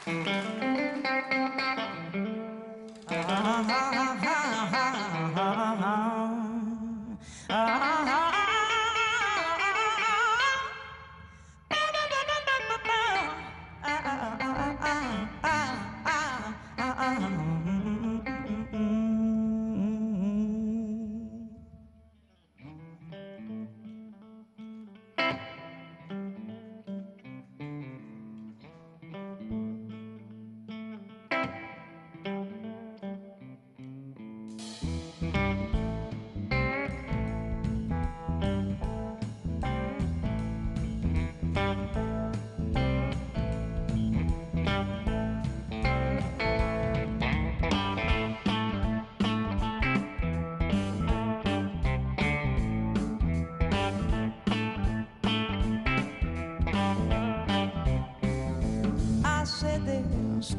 I said there's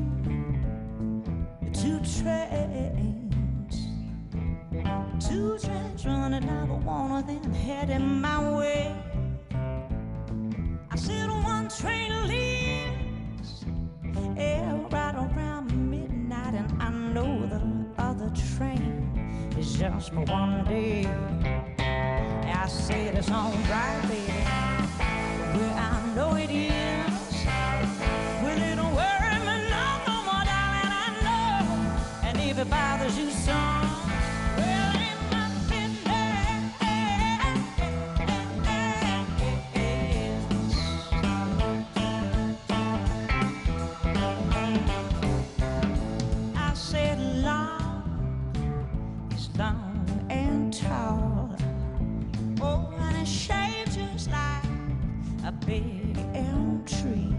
two trains, two trains running out, but one of them heading my way. I said one train leaves right around midnight, and I know the other train is just for one day. I said it's alright, baby, well I know it is. Well, it don't worry me no more, darling, I know. And if it bothers you some, well, ain't nothing I said long is long and tall. Oh, and it's shaped just like a big elm tree.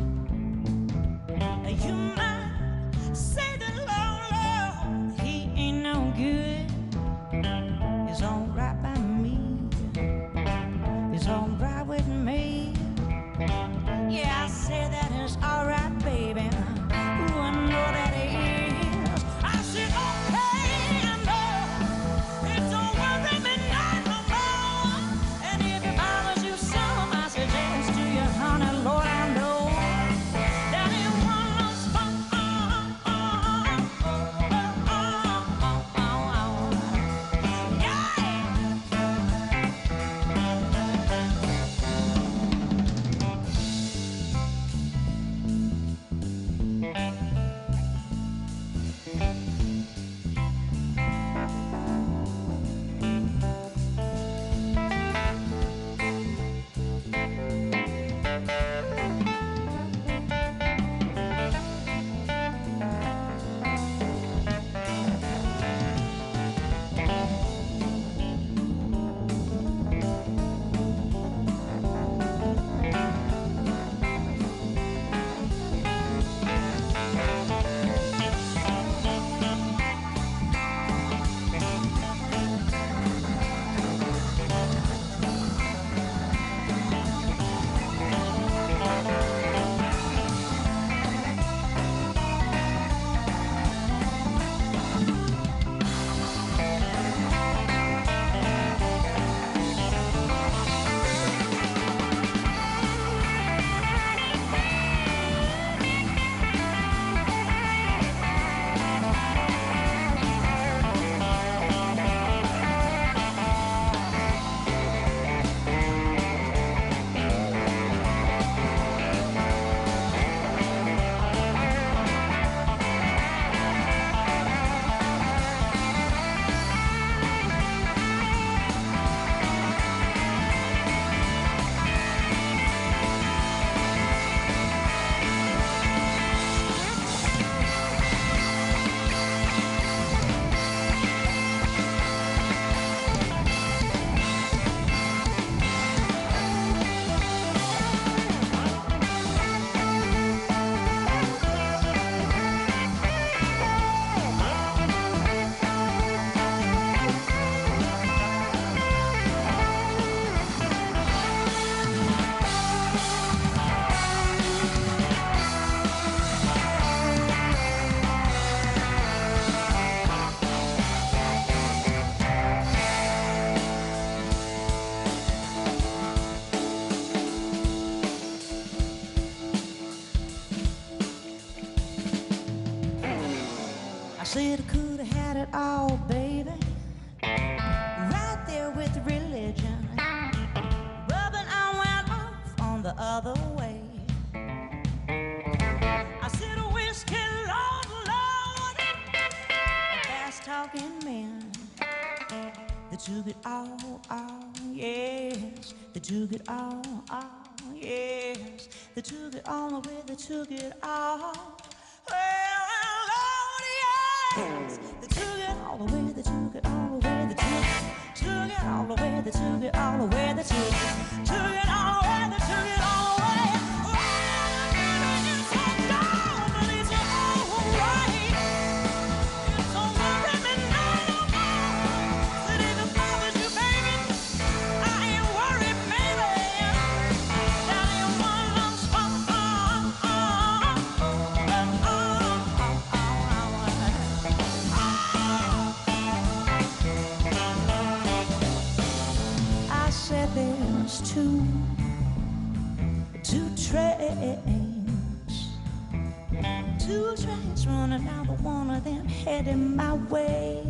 You might say that Lord, he ain't no good. It's alright by me. It's alright with me. Yeah, I say that it's alright, baby. Ooh, I know that it is. I said, okay, I know. It don't worry me not no more. And if it bothers you some, I suggest to you, honey, Lord, I know that it was no spunk. said I could have had it all, baby, right there with religion. But I went off on the other way. I said a whiskey, Lord, Lord, a fast-talking man. They took it all, yes. They took it all, yes. They took it all away, they took it all. Well, Lord, yes. They took it all away, they took it all away, they took it all away, they took it all away, they took it all away, they took it all away. Well, it's all gone, but it's all right. It's all let me know no more. Said if it bothers you, baby, I ain't worried, baby. That ain't one long spot. I said there's two trains running, now the one of them heading my way,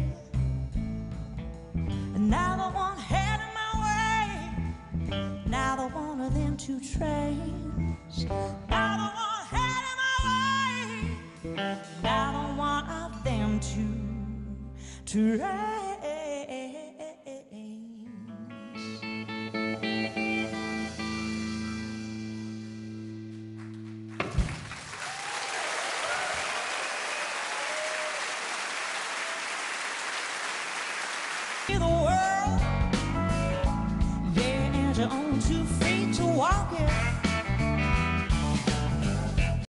and now the one heading my way, now the one of them two trains, now the one heading my way, now the one of them two trains.